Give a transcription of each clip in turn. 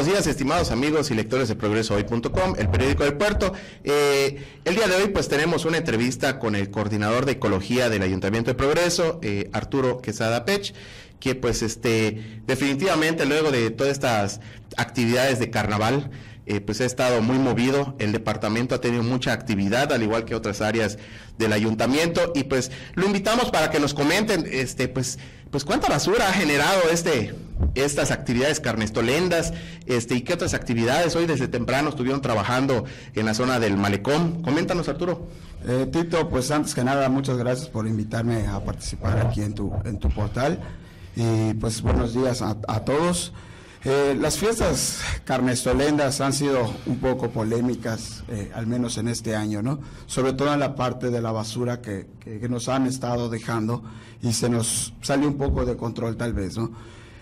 buenos días, estimados amigos y lectores de progresohoy.com, el periódico del puerto. El día de hoy pues tenemos una entrevista con el coordinador de ecología del Ayuntamiento de Progreso, Arturo Quesada Pech, que pues definitivamente luego de todas estas actividades de carnaval, pues ha estado muy movido. El departamento ha tenido mucha actividad, al igual que otras áreas del ayuntamiento, y pues lo invitamos para que nos comenten pues cuánta basura ha generado estas actividades carnestolendas, y qué otras actividades hoy desde temprano estuvieron trabajando en la zona del malecón. Coméntanos, Arturo. Tito, pues antes que nada, muchas gracias por invitarme a participar aquí en tu portal, y pues buenos días a todos. Las fiestas carnestolendas han sido un poco polémicas, al menos en este año, ¿no? Sobre todo en la parte de la basura que nos han estado dejando, y se nos salió un poco de control tal vez, ¿no?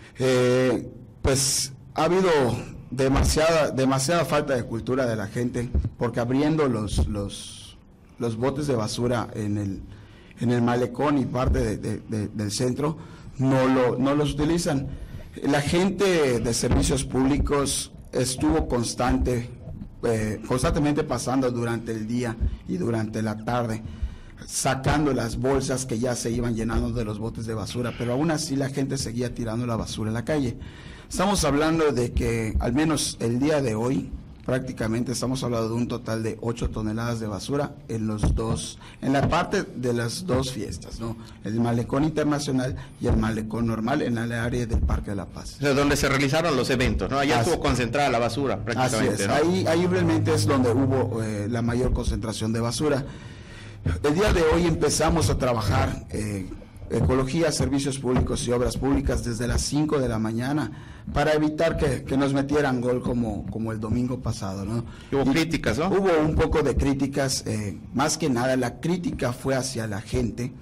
Pues ha habido demasiada falta de cultura de la gente, porque abriendo los botes de basura en el malecón y parte del centro, no los utilizan. La gente de servicios públicos estuvo constantemente pasando durante el día y durante la tarde, sacando las bolsas que ya se iban llenando de los botes de basura, pero aún así la gente seguía tirando la basura en la calle. Estamos hablando de que al menos el día de hoy, prácticamente estamos hablando de un total de 8 toneladas de basura en la parte de las dos fiestas, ¿no? El malecón internacional y el malecón normal en el área del Parque de la Paz. O sea, donde se realizaron los eventos, ¿no? Allá estuvo concentrada la basura prácticamente. Así es, ¿no? Ahí realmente es donde hubo la mayor concentración de basura. El día de hoy empezamos a trabajar ecología, servicios públicos y obras públicas desde las 5 de la mañana para evitar que nos metieran gol como el domingo pasado, ¿no? Hubo críticas, ¿no? Hubo un poco de críticas, más que nada la crítica fue hacia la gente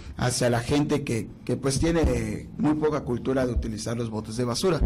que pues tiene muy poca cultura de utilizar los botes de basura,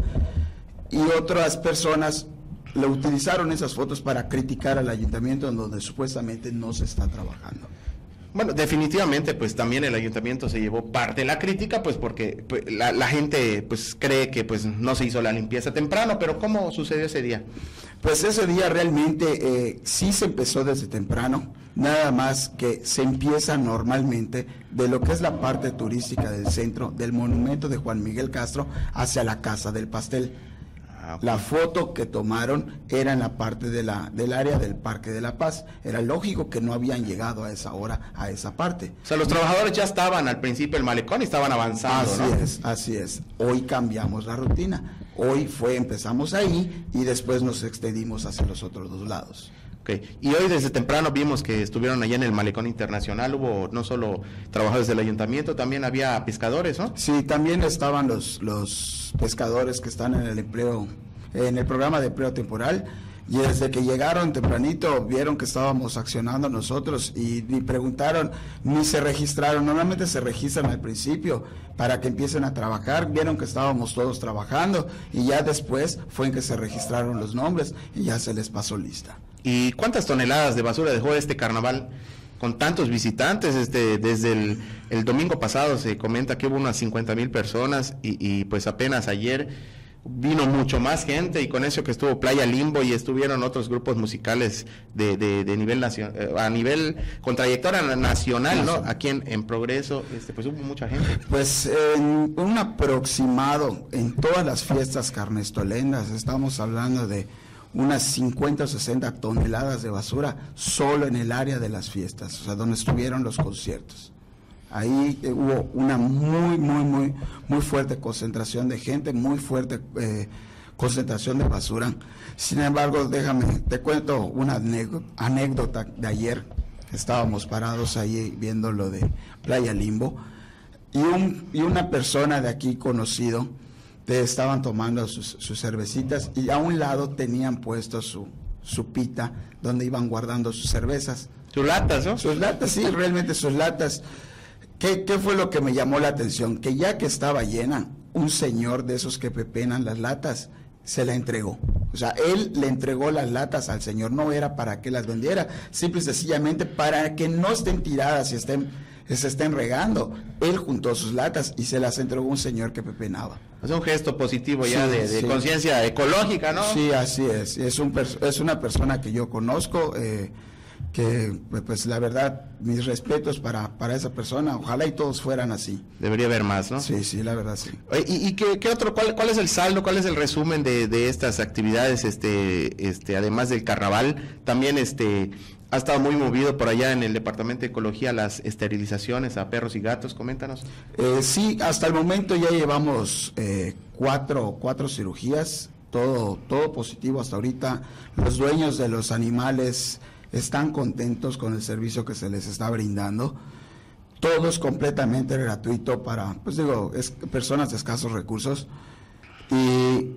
y otras personas le utilizaron esas fotos para criticar al ayuntamiento en donde supuestamente no se está trabajando. Bueno, definitivamente, pues también el ayuntamiento se llevó parte de la crítica, pues porque pues, la gente pues cree que pues no se hizo la limpieza temprano, pero ¿cómo sucedió ese día? Pues ese día realmente sí se empezó desde temprano, nada más que se empieza normalmente de lo que es la parte turística del centro, del monumento de Juan Miguel Castro hacia la Casa del Pastel. La foto que tomaron era en la parte del área del Parque de la Paz. Era lógico que no habían llegado a esa hora, a esa parte. O sea, los trabajadores ya estaban al principio del malecón y estaban avanzando, ¿no? Así es. Hoy cambiamos la rutina. Hoy empezamos ahí y después nos extendimos hacia los otros dos lados. Okay. Y hoy desde temprano vimos que estuvieron allá en el malecón internacional, hubo no solo trabajadores del ayuntamiento, también había pescadores, ¿no? Sí, también estaban los pescadores que están en el programa de empleo temporal, y desde que llegaron tempranito vieron que estábamos accionando nosotros y ni preguntaron ni se registraron. Normalmente se registran al principio para que empiecen a trabajar, vieron que estábamos todos trabajando y ya después fue en que se registraron los nombres y ya se les pasó lista. ¿Y cuántas toneladas de basura dejó este carnaval con tantos visitantes? Desde el domingo pasado se comenta que hubo unas 50,000 personas y pues apenas ayer vino mucho más gente, y con eso que estuvo Playa Limbo y estuvieron otros grupos musicales de nivel nacional, a nivel con trayectoria nacional, ¿no? Aquí en Progreso, pues hubo mucha gente. Pues en un aproximado en todas las fiestas carnestolendas estamos hablando de unas 50 o 60 toneladas de basura solo en el área de las fiestas, o sea, donde estuvieron los conciertos. Ahí hubo una muy fuerte concentración de gente, muy fuerte concentración de basura. Sin embargo, te cuento una anécdota de ayer. Estábamos parados ahí viendo lo de Playa Limbo, y una persona de aquí conocido estaban tomando sus cervecitas, y a un lado tenían puesto su pita donde iban guardando sus cervezas. Sus latas, ¿no? Sus latas, sí, realmente sus latas. ¿Qué fue lo que me llamó la atención? Que ya que estaba llena, un señor de esos que pepenan las latas se la entregó. O sea, él le entregó las latas al señor, no era para que las vendiera, simple y sencillamente para que no estén tiradas y estén se estén regando. Él juntó sus latas y se las entregó a un señor que pepenaba. Es un gesto positivo ya de conciencia ecológica, ¿no? Sí, así es. Es una persona que yo conozco, que pues la verdad, mis respetos para esa persona. Ojalá y todos fueran así. Debería haber más, ¿no? Sí, la verdad sí. ¿Y qué otro, cuál es el saldo, cuál es el resumen de estas actividades, además del carnaval? También ha estado muy movido por allá en el Departamento de Ecología las esterilizaciones a perros y gatos, coméntanos. Sí, hasta el momento ya llevamos cuatro cirugías, todo positivo hasta ahorita. Los dueños de los animales están contentos con el servicio que se les está brindando. Todo es completamente gratuito para, personas de escasos recursos. Y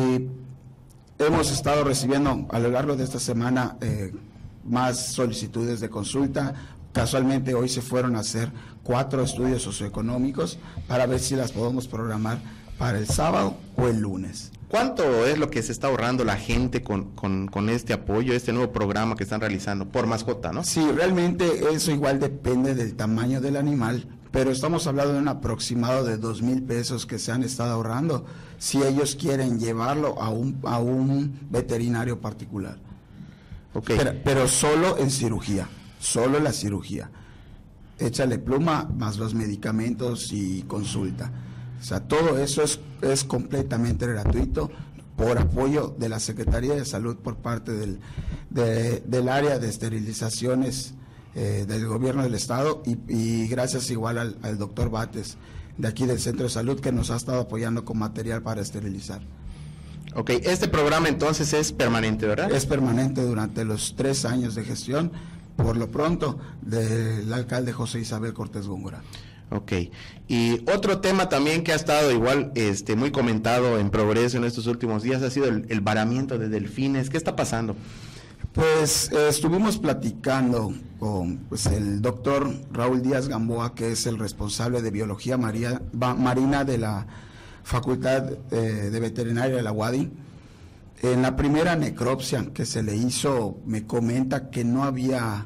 hemos estado recibiendo a lo largo de esta semana más solicitudes de consulta. Casualmente hoy se fueron a hacer 4 estudios socioeconómicos para ver si las podemos programar para el sábado o el lunes. ¿Cuánto es lo que se está ahorrando la gente con este apoyo, este nuevo programa que están realizando por mascota, no? Sí, realmente eso igual depende del tamaño del animal, pero estamos hablando de un aproximado de 2,000 pesos que se han estado ahorrando si ellos quieren llevarlo a un veterinario particular. Okay. Pero solo en cirugía, solo la cirugía. Échale pluma más los medicamentos y consulta. O sea, todo eso es completamente gratuito por apoyo de la Secretaría de Salud por parte del área de esterilizaciones del gobierno del estado y gracias igual al doctor Bates de aquí del Centro de Salud que nos ha estado apoyando con material para esterilizar. Ok, este programa entonces es permanente, ¿verdad? Es permanente durante los 3 años de gestión, por lo pronto, del alcalde José Isabel Cortés Góngora. Ok, y otro tema también que ha estado igual muy comentado en Progreso en estos últimos días ha sido el varamiento de delfines. ¿Qué está pasando? Pues estuvimos platicando con el doctor Raúl Díaz Gamboa, que es el responsable de biología marina de la Facultad de Veterinaria de la UADY. En la primera necropsia que se le hizo, me comenta que no había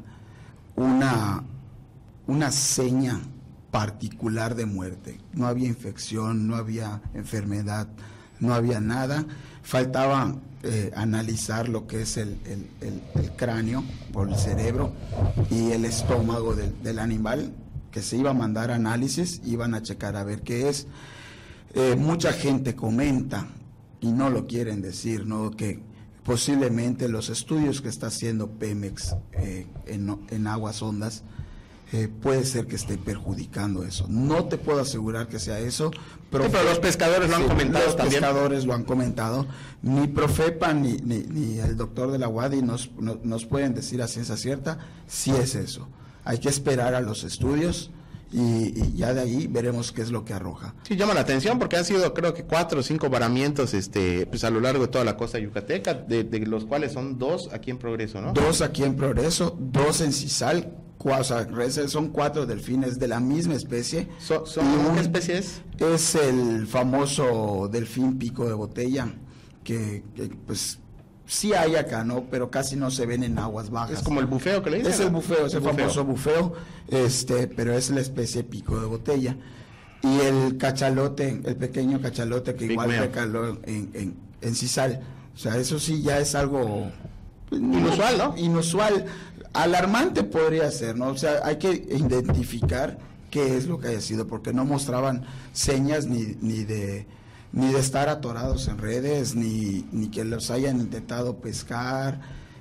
una seña particular de muerte, no había infección, no había enfermedad, no había nada. Faltaba analizar lo que es el cráneo por el cerebro y el estómago del animal, que se iba a mandar a análisis, iban a checar a ver qué es. Mucha gente comenta, y no lo quieren decir, ¿no?, que posiblemente los estudios que está haciendo Pemex en aguas hondas puede ser que esté perjudicando eso. No te puedo asegurar que sea eso. Pero los pescadores lo han comentado también. Los pescadores lo han comentado. Ni Profepa ni el doctor de la UADY nos pueden decir a ciencia cierta si es eso. Hay que esperar a los estudios y ya de ahí veremos qué es lo que arroja. Sí, llama la atención porque han sido creo que 4 o 5 varamientos pues a lo largo de toda la costa yucateca, de los cuales son 2 aquí en Progreso, ¿no? 2 aquí en Progreso, 2 en Cisal. O sea, son 4 delfines de la misma especie. ¿Qué especie es? Es el famoso delfín pico de botella, que pues sí hay acá, ¿no? Pero casi no se ven en aguas bajas. Es como el bufeo que le dicen. Es el bufeo, es el famoso bufeo, pero es la especie pico de botella. Y el cachalote, el pequeño cachalote que igual recaló en Cisal. O sea, eso sí ya es algo inusual, ¿no? Inusual. Alarmante podría ser, ¿no? O sea, hay que identificar qué es lo que haya sido, porque no mostraban señas ni de estar atorados en redes, ni que los hayan intentado pescar,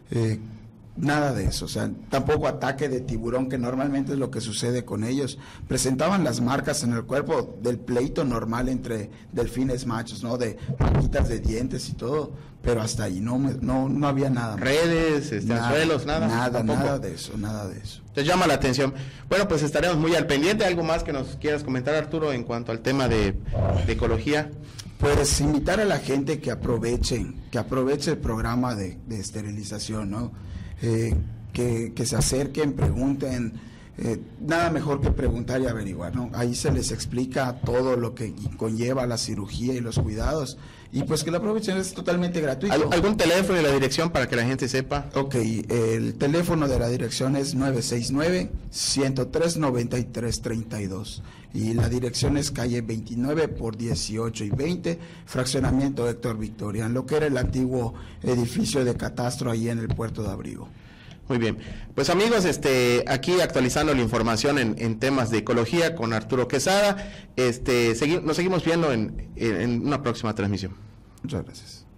nada de eso. O sea, tampoco ataque de tiburón, que normalmente es lo que sucede con ellos. Presentaban las marcas en el cuerpo del pleito normal entre delfines machos, ¿no? De marquitas de dientes y todo, pero hasta ahí no había nada. Redes, anzuelos, nada. Nada de eso. Te llama la atención. Bueno, pues estaremos muy al pendiente. ¿Algo más que nos quieras comentar, Arturo, en cuanto al tema de ecología? Pues invitar a la gente que aproveche el programa de esterilización, ¿no? Que se acerquen, pregunten. nada mejor que preguntar y averiguar, ¿no? Ahí se les explica todo lo que conlleva la cirugía y los cuidados, y pues que la aprovechen, es totalmente gratuito. ¿Algún teléfono y la dirección para que la gente sepa? Ok, el teléfono de la dirección es 969-103-9332 y la dirección es calle 29 por 18 y 20, fraccionamiento Héctor Victorian, lo que era el antiguo edificio de catastro ahí en el puerto de Abrigo. Muy bien, pues amigos, aquí actualizando la información en temas de ecología con Arturo Quesada, nos seguimos viendo en una próxima transmisión. Muchas gracias.